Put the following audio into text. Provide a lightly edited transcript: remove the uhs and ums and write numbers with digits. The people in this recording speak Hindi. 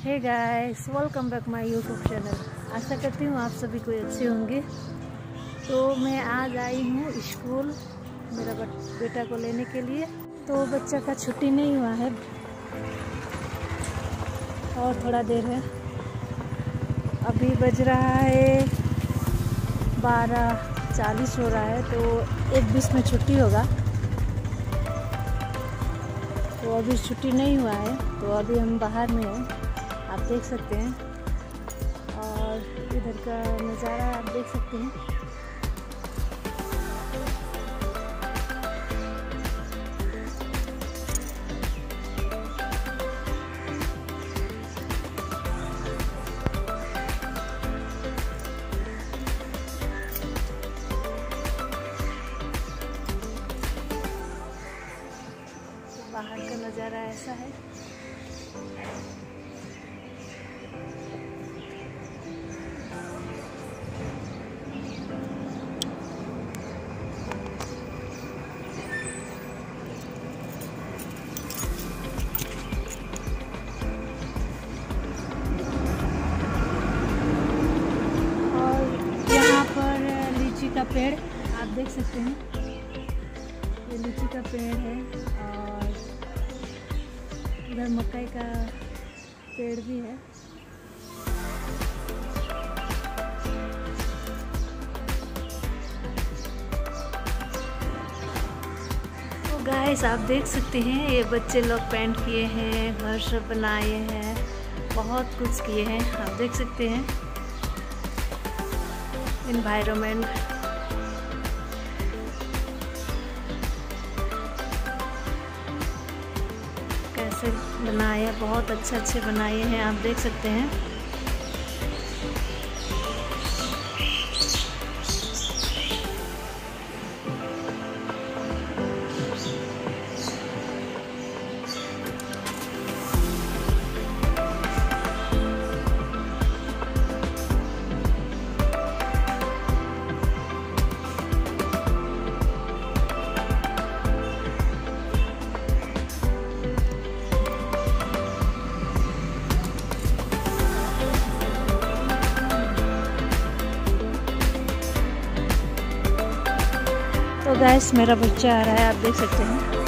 Hey guys, welcome back my YouTube channel. आशा करती हूँ आप सभी कोई अच्छे होंगे। तो मैं आज आई हूँ स्कूल मेरा बेटा को लेने के लिए। तो बच्चा का छुट्टी नहीं हुआ है और थोड़ा देर है। अभी बज रहा है 12:40 हो रहा है, तो 1:20 में छुट्टी होगा। तो अभी छुट्टी नहीं हुआ है, तो अभी हम बाहर में हैं, आप देख सकते हैं। और इधर का नज़ारा आप देख सकते हैं। बाहर का नज़ारा ऐसा है। और यहाँ पर लीची का पेड़ आप देख सकते हैं। ये लीची का पेड़ है और इधर मकई का पेड़ भी है। तो गाइस आप देख सकते हैं, ये बच्चे लोग पेंट किए हैं, घर सब बनाए हैं, बहुत कुछ किए हैं। आप देख सकते हैं एनवायरनमेंट। कैसे बनाए हैं, बहुत अच्छे बनाए हैं, आप देख सकते हैं। तो गाइस मेरा बच्चा आ रहा है, आप देख सकते हैं।